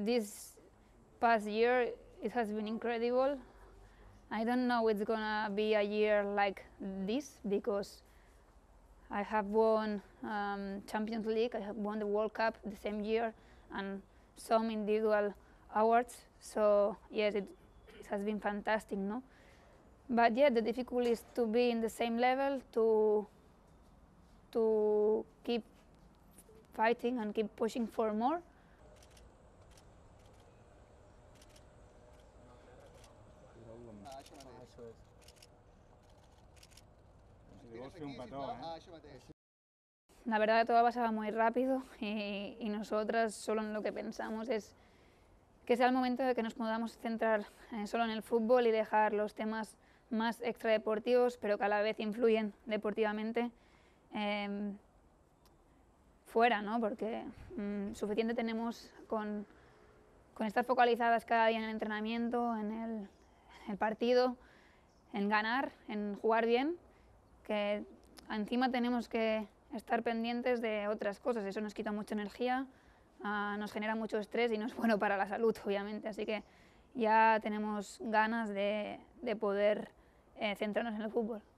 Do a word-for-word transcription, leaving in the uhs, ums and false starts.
this past year, it has been incredible. I don't know it's gonna be a year like this because I have won um, Champions League, I have won the World Cup the same year, and some individual awards. So yes, it, it has been fantastic, no? But yeah, the difficulty is to be in the same level, to to keep fighting and keep pushing for more. La verdad que todo pasaba muy rápido y, y nosotras solo en lo que pensamos es que sea el momento de que nos podamos centrar eh, solo en el fútbol y dejar los temas más extradeportivos, pero que a la vez influyen deportivamente, eh, fuera, ¿no? Porque mmm, suficiente tenemos con, con estar focalizadas cada día en el entrenamiento, en el, en el partido, en ganar, en jugar bien, que encima tenemos que estar pendientes de otras cosas. Eso nos quita mucha energía, uh, nos genera mucho estrés y no es bueno para la salud, obviamente. Así que ya tenemos ganas de, de poder eh, centrarnos en el fútbol.